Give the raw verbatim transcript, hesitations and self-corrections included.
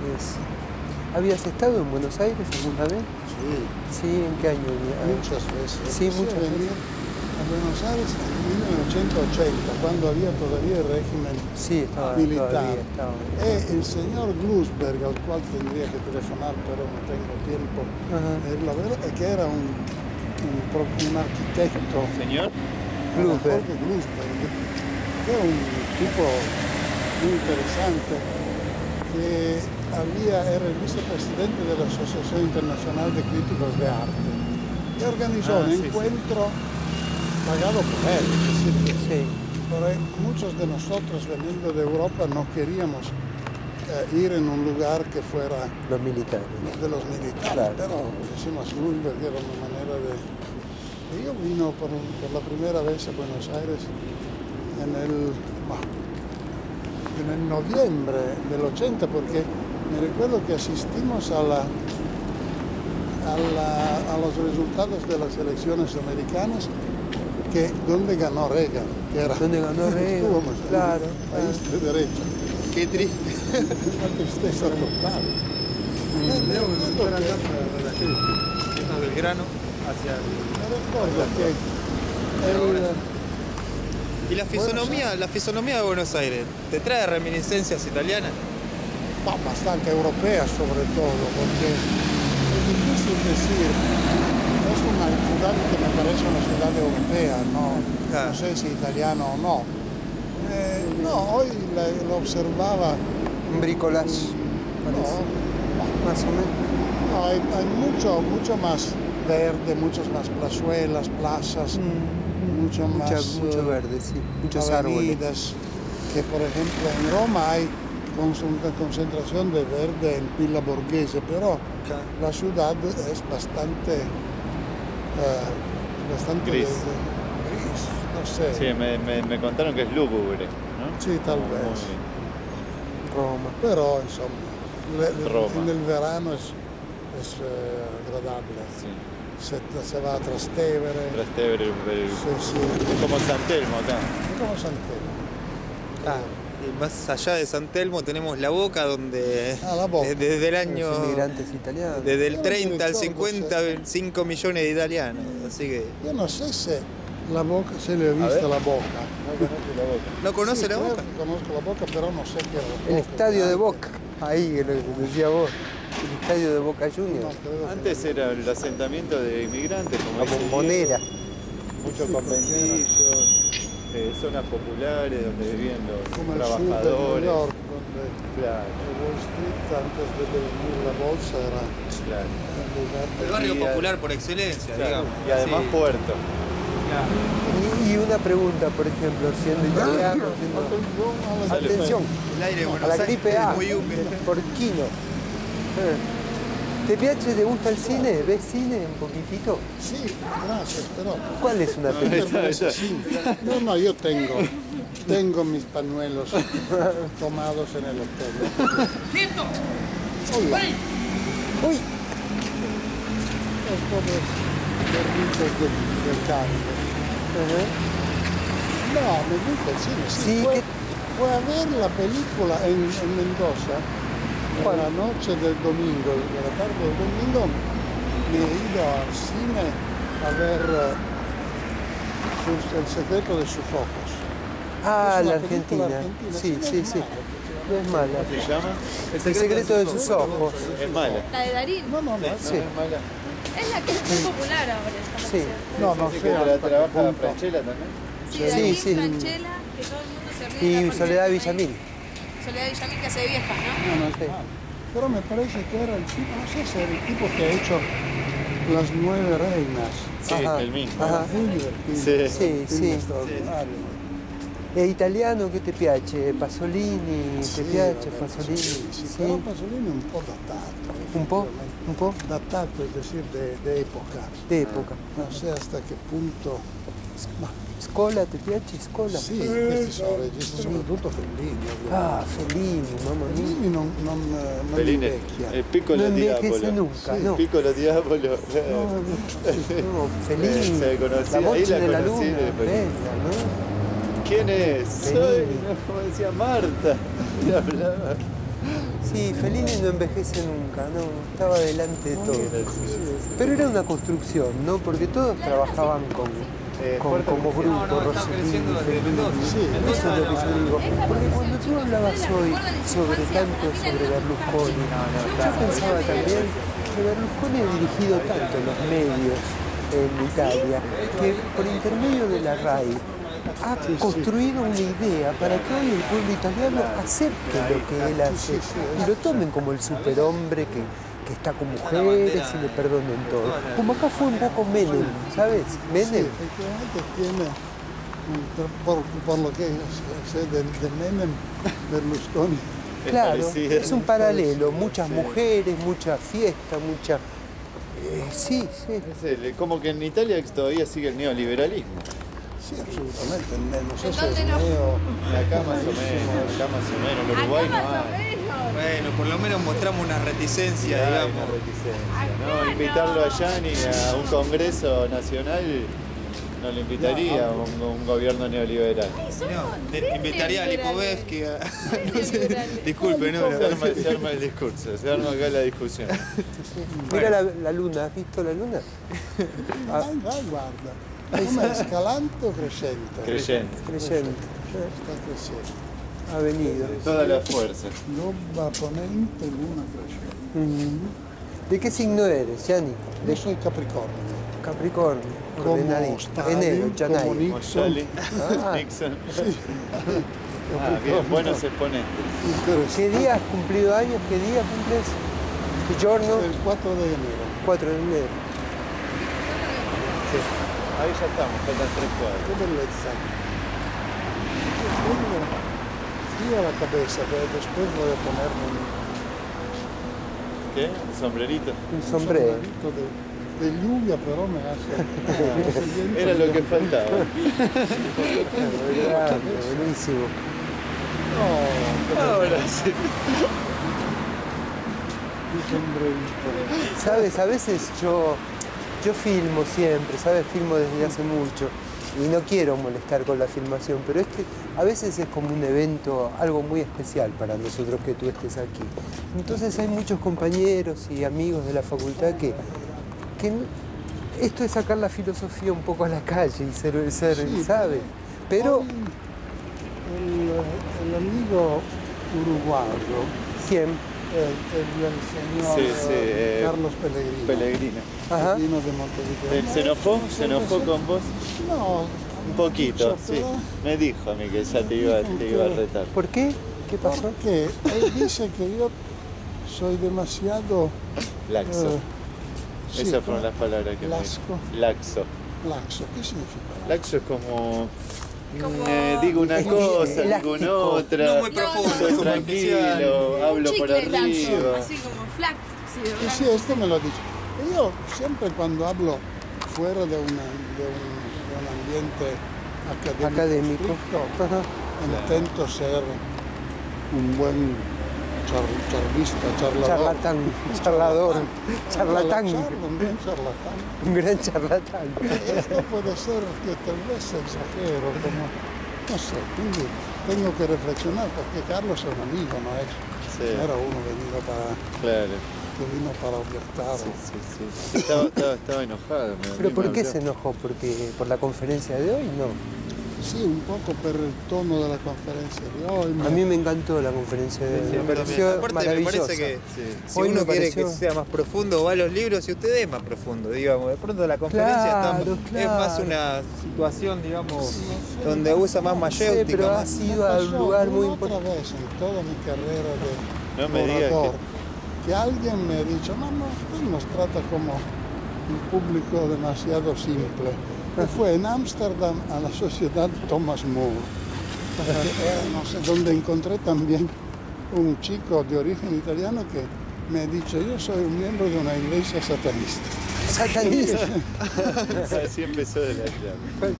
es... ¿Habías estado en Buenos Aires alguna vez? Sí. Sí, ¿en qué año? Muchas veces. Sí, muchas venir veces. a Buenos Aires en mil novecento ochenta, cuando había todavía el régimen sí, estaba, militar. Todavía estaba. E il signor Glusberg, al quale tendría que telefonar, pero no tengo tiempo, uh-huh. la verdad es que era un, un, un arquitecto. ¿Señor? Glusberg. Glusberg, que era un tipo muy interesante, que había, era el vicepresidente de la Asociación Internacional de Críticos de Arte, que organizó ah, un sí, encuentro sí. pagado por él. Es decir, que sí. Pero muchos de nosotros, veniendo de Europa, no queríamos eh, ir en un lugar que fuera los militares. de los militares, claro. Pero decimos Glusberg, era una manera de... Y yo vino por, un, por la primera vez a Buenos Aires en el, en el noviembre del ochenta, porque me recuerdo que asistimos a, la, a, la, a los resultados de las elecciones americanas, que, donde ganó Reagan, que era donde ganó Reagan, claro, país de derecha. Qué triste. Una tristeza total. Yendo del grano hacia el... Me recuerdo que el, ¿Y la fisonomía, la fisonomía de Buenos Aires te trae reminiscencias italianas? Bastante europeas sobre todo, porque es difícil decir, es una ciudad que me parece una ciudad europea, no, claro. No sé si italiana o no. Eh, no, hoy la, lo observaba... Un bricolage. No, no, más o menos. No, hay, hay mucho, mucho más verde, muchas más plazuelas, plazas, mm, mucho Mucha, más... Mucho verde, sí, muchos avenidas, árboles. Que por ejemplo en Roma hay una concentración de verde en Villa Borghese, pero claro. La ciudad es bastante, uh, bastante gris. De, de, gris, no sé. Sí, me, me, me contaron que es lúgubre, ¿no? Sí, tal oh, vez. Roma. Pero insomma, le, Roma. En el verano es, es uh, agradable. Sí. Se, se va a Trastevere. Trastevere, el, sí, sí. Es como San Telmo acá. Es como San Telmo. Ah. Y más allá de San Telmo tenemos La Boca, donde ah, la Boca. Desde, desde el año... Los inmigrantes italianos. Desde el treinta al cincuenta, cinco millones de italianos, así que... Yo no sé si La Boca, se le he visto La Boca. No conoce La Boca. ¿No conoce sí, La Boca? Conozco La Boca, pero no sé qué es La Boca. El estadio de Boca, ahí, lo que decía vos. El estadio de Boca Juniors. No, antes era el asentamiento de inmigrantes, como la Bombonera. Muchos sí, conventillos. Eh, zonas populares donde vivían los como trabajadores. El sur de New York, donde claro. el Wall Street antes de venir la bolsa era claro. el lugar. El barrio popular por excelencia, claro. Digamos. Y además sí. Puerto. Claro. Y, y una pregunta, por ejemplo, siendo italiano, siendo... Atención, Atención, el aire a la gripe A, muy húmedo. Por Quino. ¿Te piace, te gusta el cine? ¿Ves cine un poquitito? Sí, gracias, pero... ¿Cuál es una película? No, no, yo tengo, tengo mis pañuelos tomados en el hotel. ¡Quieto! Hola. ¡Uy! Esto de servicios del, del Caribe. Uh-huh. No, me gusta el cine. Sí, sí fue, que... fue a ver la película en, en Mendoza. En la noche del domingo, de la tarde del domingo, me he ido al cine a ver uh, El secreto de sus ojos. Ah, la Argentina. argentina. Sí, sí, sí. No es mala. ¿Cómo se llama? El secreto, el secreto de sus ojos. Es mala. La de Darín. No, no, no. Sí. Es mala. Es la que es muy popular ahora. Sí. No, no sé. sé. La trabaja Franchella también. Sí, Darín, sí, Franchella, que todo el mundo se ríe. Y Soledad Villamil. Soledad Villamil que hace de vieja, ¿no? No, no es mal. Pero me parece que era el tipo, no sé si era el tipo que ha hecho Las Nueve Reinas. Sí, ajá, el mismo. Ajá. Muy divertido. Sí, sí, sí. Extraordinario. ¿Es italiano che ti piace? Pasolini, sì, ti piace vabbè, Pasolini? Sì, sì, sì. Però Pasolini è un po' datato. Un po'? Un po'? Datato, es decir, de, de época. De época. No sé hasta qué punto... Ma... Scola, ti piace Scola? Sì, questi sono registi, soprattutto Fellini. Ovviamente. Ah, Fellini, mamma mia. Fellini non, non, non Fellini, invecchia. Il piccolo non diavolo. Nunca, sì, no. Il piccolo diavolo. No, no, Fellini, eh, la voce la della conocí, luna, bella, ¿no? ¿Quién es? Fellini. Soy, como decía Marta. Y hablaba. Sí, Fellini no envejece nunca, no, estaba delante de todo. Pero era una construcción, ¿no? Porque todos trabajaban con, Eh, con- Puerto como Creciendo. grupo, No, no, están Rossellini, creciendo desde Fellini. Mendoza. Sí, Mendoza eso es lo que no, yo digo. Porque cuando tú hablabas hoy sobre tanto sobre Berlusconi, yo pensaba también que Berlusconi ha dirigido tanto los medios en Italia que por intermedio de la RAI ha construido una idea para que hoy el pueblo italiano acepte lo que él hace y lo tomen como el superhombre que, que está con mujeres y le perdonen todo. Como acá fue un poco Menem, ¿sabes? Sí, Menem. efectivamente tiene, un tra- por, por lo que sé de, de Menem, Berlusconi. Claro, parecido. es un paralelo, muchas mujeres, mucha fiesta, mucha... eh, sí, sí. Es el- como que en Italia todavía sigue el neoliberalismo. Sí, absolutamente. No sé ¿En si dónde es no? neo. Acá más o menos, acá más o menos. En Uruguay Acá no más o hay. menos. Bueno, por lo menos mostramos una reticencia, Hay digamos. una reticencia, Acá ¿no? no. Invitarlo allá ni a un congreso nacional no lo invitaría a un, un gobierno neoliberal. No, te- invitaría a Lipovetsky a... no sé, Liberales. disculpe, no, Se no. arma, se arma el discurso, se arma acá la discusión. Mira la, la luna, ¿has visto la luna? Ah, Dai, dai, guarda. Come scalante o crescente? Creyente. creyente. Sta crescendo. Ha venido. Toda la fuerza. Lobba ponente, luna crescente. Mm. ¿De qué signo eres, Gianni? Io sono Capricorno. Capricornio, Como ordenadito. Stalin, Enero, como Giannaio. Nixon. Stalin, Ah. Nixon. Ah, bien, buenos exponentes. Interessante. ¿Qué día has cumplido años? ¿Qué día cumples? ¿Qué giorno? Il quattro di enero. cuatro de enero. Ahí ya estamos, faltan tres cuadros. Che bellezza. Tengo frío a la cabeza, pero después voy a ponerme un ¿Qué? ¿Un sombrerito? Un sombrero. sombrerito de, de lluvia, pero me hace... me hace viento. Era lo que faltaba. Grande, buenísimo. No, Ahora sí. un sombrerito. Sabes, a veces yo, yo filmo siempre, ¿sabes? Filmo desde hace mucho y no quiero molestar con la filmación, pero es que a veces es como un evento, algo muy especial para nosotros que tú estés aquí. Entonces hay muchos compañeros y amigos de la facultad que, que no- esto es sacar la filosofía un poco a la calle y ser, ser Sí. ¿sabes? Pero, Hoy el, el amigo uruguayo, ¿quién? el, el, el señor Sí, sí, eh, Carlos Pellegrino, Pellegrino. Ajá. vino de Montevideo. ¿Se enojó? ¿Se enojó con vos? No, Un poquito, sí. pero- Me dijo a mí que ya te iba, te iba a retar. ¿Por qué? ¿Qué pasó? Porque él dice que yo soy demasiado... Laxo. eh, sí, Esas fueron las palabras que Lasco. me dijo. Laxo. Laxo, ¿qué significa? Laxo es como... Como- eh, digo una Es cosa, digo elástico. una otra. No muy profundo, soy superficial. tranquilo, Un hablo por chicle laxo, arriba. así como flac. Sí, sí, esto me lo ha dicho. Y yo siempre cuando hablo fuera de, una, de, un, de un ambiente académico, Académico. estricto, Ajá. intento ser un buen char, charlista, charlador. Charlatán, charlador, charlatán, Charlar, un buen charlatán. un gran charlatán. Esto puede ser que tal vez exagero, como, no sé, quindi tengo que reflexionar porque Carlos es un amigo, no es, Sí. no era uno venido para, Claro. que vino para objetar. Sí, sí, sí. Estaba, estaba, estaba enojado. me- ¿Pero me por qué habló. se enojó? ¿Porque por la conferencia de hoy? No. Sí, un poco per el tono de la conferencia de hoy. A mí me encantó la conferencia de hoy, Sí, me a mí también. pareció Aparte, me maravillosa. parece que Sí. si Hoy uno me quiere pareció- que sea más profundo, va a los libros y usted es más profundo, digamos. De pronto la conferencia está- Claro, es más claro. una situación, digamos, donde usa más Sí, mayéutica. pero más- has ido a un lugar muy otra importante. vez en toda mi carrera de No me digas orador, que... alguien me ha dicho, no, no, usted nos trata como un público demasiado simple. Que fue en Ámsterdam a la sociedad Thomas More, que era, no sé, donde encontré también un chico de origen italiano que me ha dicho, yo soy un miembro de una iglesia satanista. Satanista. Así empezó de la llave.